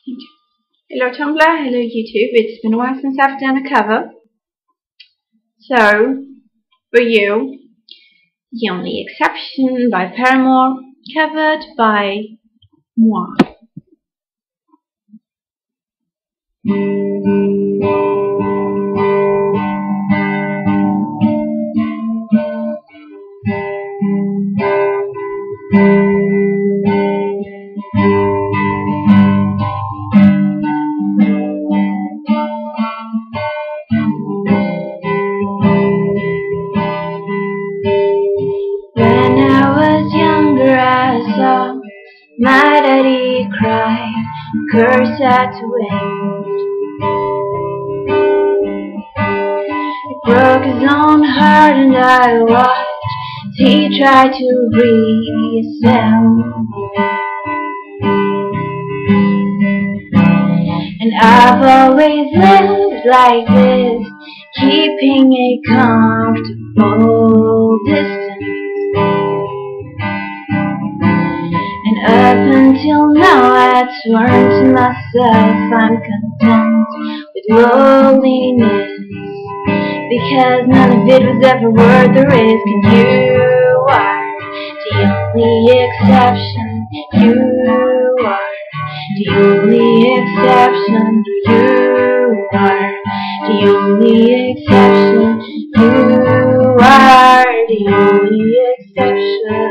Hello Tumblr, hello YouTube. It's been a while since I've done a cover. So, for you, The Only Exception by Paramore, covered by moi. When I was younger, I saw my daddy cry, curse at the wind. He broke his own heart and I watched as he tried to reassemble. And I've always lived like this, keeping a comfortable distance. And up until now I'd sworn to myself I'm content with loneliness, because none of it was ever worth the risk. And you are the only exception. You are the only exception. You are the only exception. You are the only exception.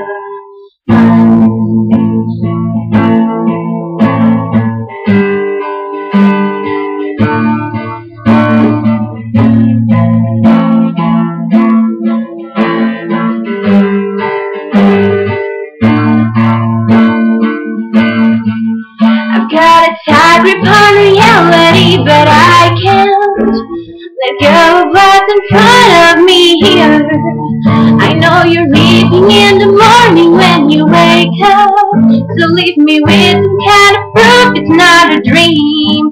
Got a tight grip on reality, but I can't let go of what's in front of me here. I know you're leaving in the morning when you wake up, so leave me with some kind of proof it's not a dream.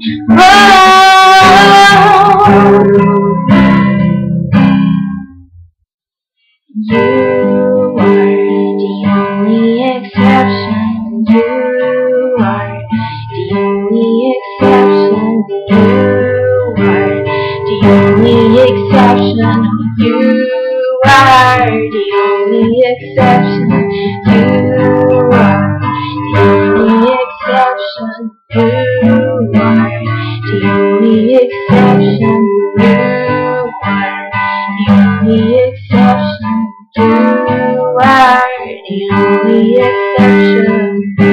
You are the only exception. You are the only exception. You are the only exception. You are the only exception. You are the only exception. You are the only exception. You are the only exception. You are the only exception.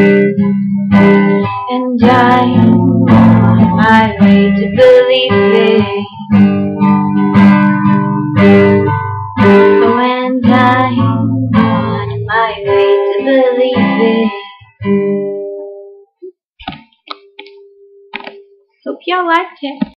And I'm on my way to believe it. Oh, and I'm on my way to believe it. Hope y'all liked it.